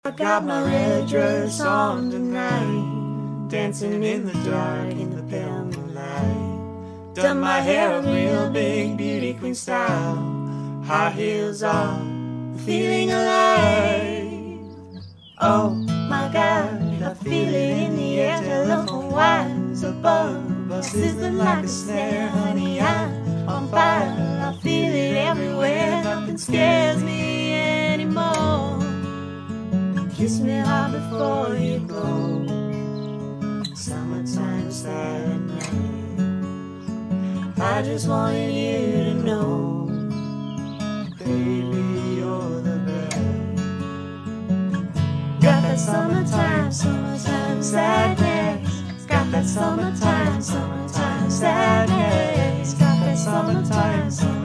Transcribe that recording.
I got my red dress on tonight, dancing in the dark in the pale moonlight. Done my hair up real big, beauty queen style, high heels on, feeling alive. Oh my God, I feel it in the air, telephone wires above us, sizzling like a snare. Honey, I'm on fire, I feel it everywhere, nothing scares me anymore. Kiss me hard before you go, summertime sadness. I just wanted you to know, baby, you're the best. Got that summertime, summertime sadness. Got that summertime, summertime sadness. Got that summertime, summertime